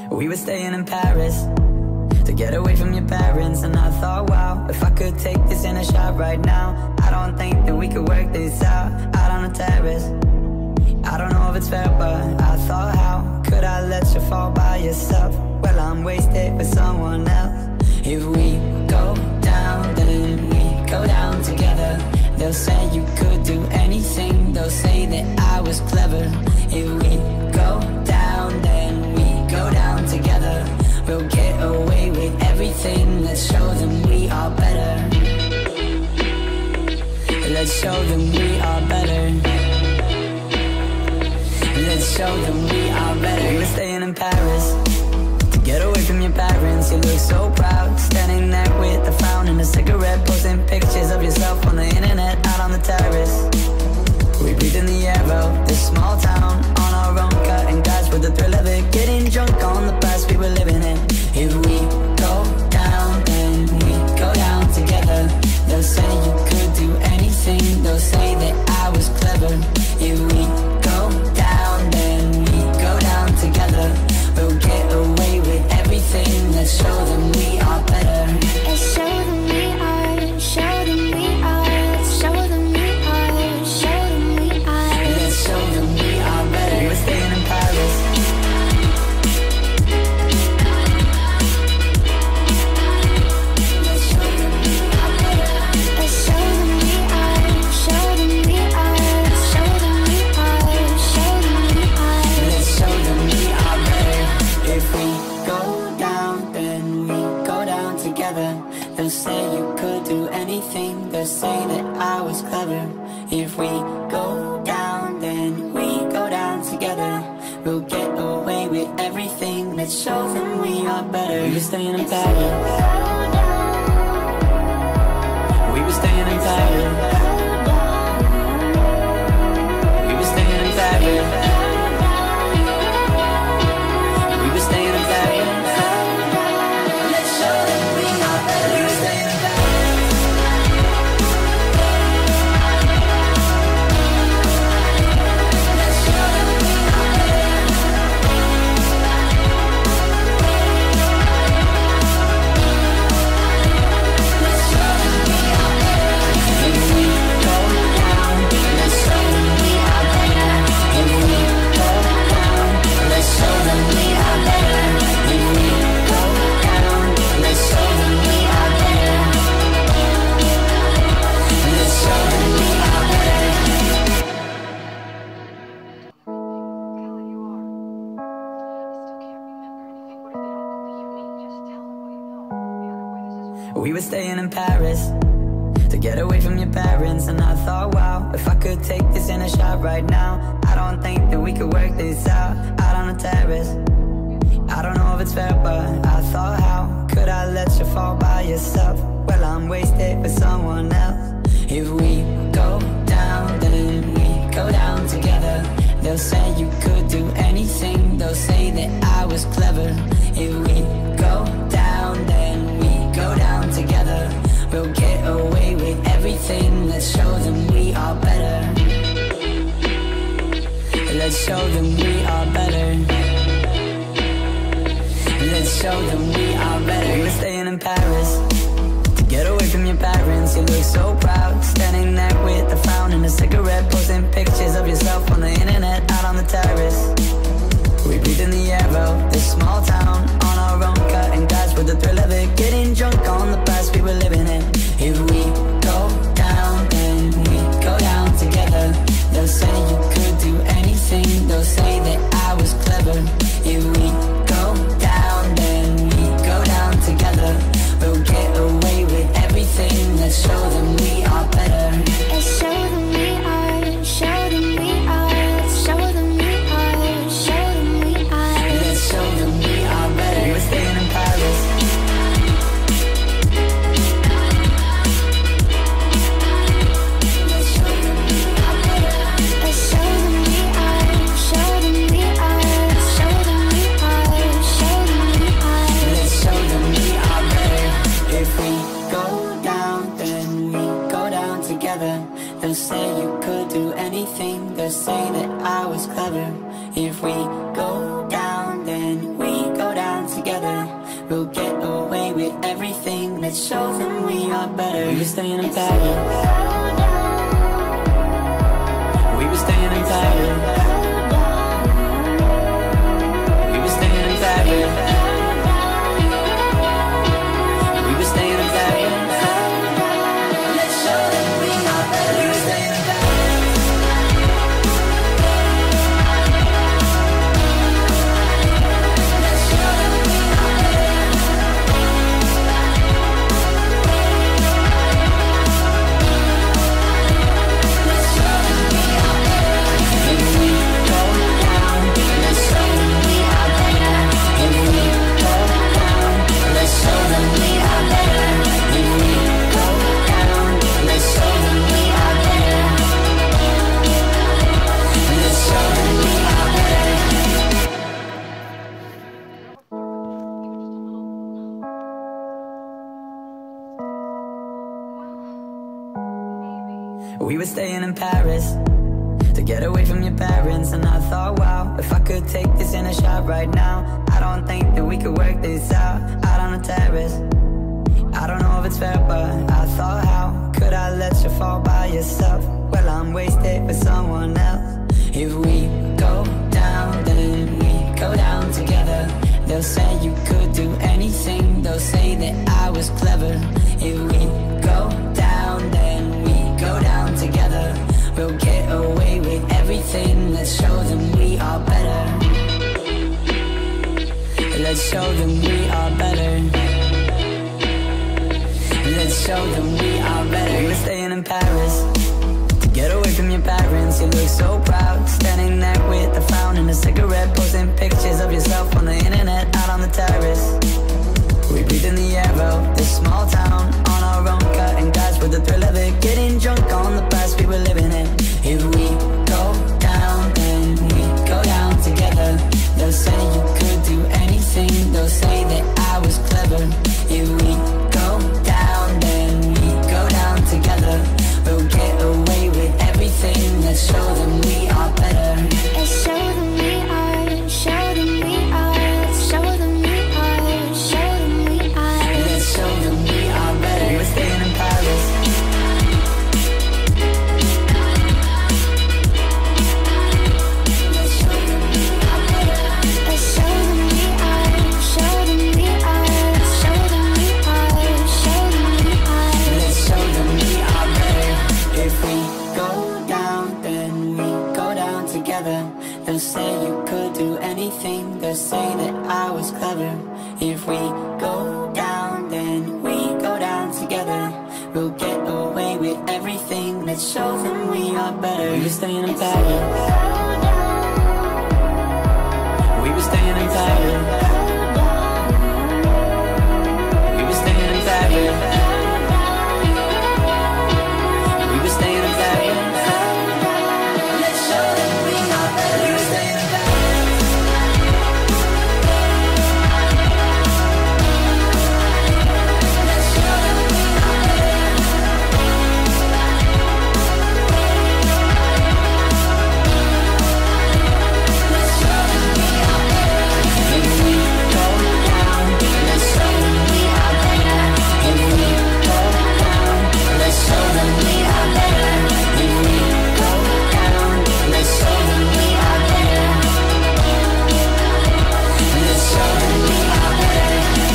We were staying in Paris to get away from your parents, and I thought, wow, if I could take this in a shot right now, I don't think that we could work this out on the terrace. I don't know if it's fair, but I thought, how could I let you fall by yourself? Well, I'm wasted with someone else. If we go down, then we go down together. They'll say you could do anything, they'll say that I was clever. If we go down, then we go down together. We'll get away with everything, let's show them we are better. Let's show them we are better. Let's show them we are better. We were staying in Paris to get away from your parents. You look so proud, standing there with a frown and a cigarette, posting pictures of yourself on the internet, out on the terrace. We breathe in the air of this small town, on our own, cutting glass with the thrill of it, getting drunk on the past we were living in. If we go down, then we go down together. They'll say you could do anything, they'll say that I was clever. If we go down, then we go down together. We'll get away with everything, let's show them we are better. Let's show them we are, show them we are, show them we are, show them we are. Let's show them we are better. We were staying in Paris. Let's show them we are better. Let's show them we are, show them we are, show them we are, show them we are. Let's show them we are better. If we go down, then we go down together. They'll say you could do anything, they'll say that I was clever. If we go down, then we go down together. We'll get away with everything, let's show them we are better. We were staying in Paris. We were staying in Paris. We were staying in Paris. We were staying in Paris. Let's show them we are better. We were staying in Paris. Let's show them we are better. Let's show them we are better. If we go down, let's show them we are better. If we go down, let's show them we are better. If we go down, let's show them we are better. Let's show them we are better. We were staying in Paris to get away from your parents, and I thought, wow, if I could take this in a shot right now, I don't think that we could work this out on the terrace. I don't know if it's fair, but I thought, how could I let you fall by yourself? Well, I'm wasted with someone else. If we go down, then we go down together. They'll say you could do anything, they'll say that I was clever. If we go down, then we go down together. We'll get away with everything, let's show them we are better. Let's show them we are better. Let's show them we are better. We were staying in Paris to get away from your parents. You look so proud, standing there with a frown and a cigarette, posting pictures of yourself on the internet, out on the terrace. We breathe in the air of this small town, on our own, cutting glass with the thrill of it, getting drunk on the past we were living in. If we go down, then we go down together. They'll say you could do anything, they'll say that I was clever. If we go down, then we go down together. We'll get away with everything, let's show them we are better. Let's show them we are, show them we are, show them we are, show them we are. Let's show them we are better. We were staying in Paris. Let's show them we are better. Let's show them we are, show them we are, show them we are, show them we are. Let's show them we are better. If we go down, then we go down together. They'll say you could do anything, they'll say that I was clever. If we go down, then we go down we'll get away with everything. Let's show them we are better. We were staying in Paris. We were staying in Paris. We were staying in Paris. We were staying in Paris. Let's show them we are better. We were staying in Paris. Let's show them we are better. Let's show them we are better. If we go down, let's show them we are better. If we go down, let's show them we are better. If we go down, let's show them we are better. Let's show them we are better. We were staying in Paris to get away from your parents, and I thought, wow, if I could take this in a shot right now, I don't think that we could work this out on the terrace. I don't know if it's fair, but I thought, how could I let you fall by yourself? Well, I'm wasted with someone else. If we go down, then we go down together. They'll say you could do anything, they'll say that I was clever. If we go down, then we go down together. We'll get away with everything. Let's show them we are better. Let's show them we are better. Let's show them we are better. We were staying in Paris to get away from your parents. You look so proud, standing there with a frown and a cigarette, posting pictures of yourself on the internet, out on the terrace. We breathe in the air of this small town, on our own, cutting glass with the thrill of it, getting drunk on the past we were living in. If we go down, then we go down together. They'll say you could do anything, they'll say that I was clever. If we go down, then we go down together. We'll get away with everything. Let's show them we are better. Let's show them we are, show them we are, show them we are, show them we are. Let's show them we are better. We were staying in Paris. Let's show them we are better. Let's show them we are, show them we are, show them we are, show them we are. Let's show them we are better. If we go down, then we go down together. They'll say you could do anything, they'll say that I was clever. If we go down, then we go down together. We'll get away with everything. Let's show them we are better. We were staying in Paris. We were staying in Paris. We were staying in Paris. We were staying in Paris. Let's show them we are better. We were staying in Paris. Let's show them we are better. Let's show them we are better. If we go down, let's show them we are better. If we go down, let's show them we are better. If we go down, let's show them we are better. Let's show them we are better.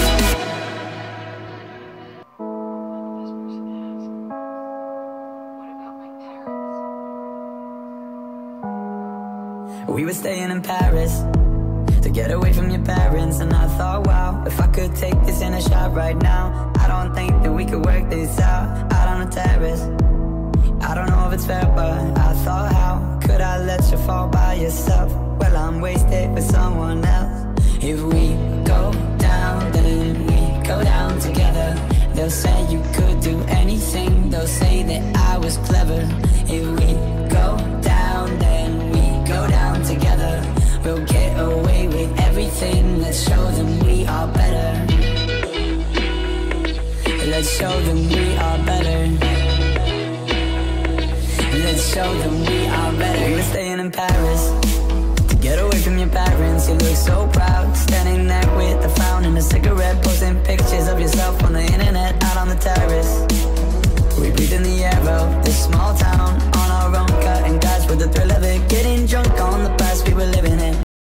We were staying in Paris to get away from your parents, and I thought, wow, if I could take this in a shot right now, I don't think that we could work this out on the terrace. I don't know if it's fair, but I thought, how could I let you fall by yourself? Well, I'm wasted with someone else. If we go down, then we go down together. They'll say you could do anything, they'll say that I was clever. If we go down, then we go down together. We'll get away with everything. Let's show them we are better. Let's show them we are better. Let's show them we are better. We were staying in Paris to get away away from your parents. You look so proud, standing there with a frown and a cigarette, posting pictures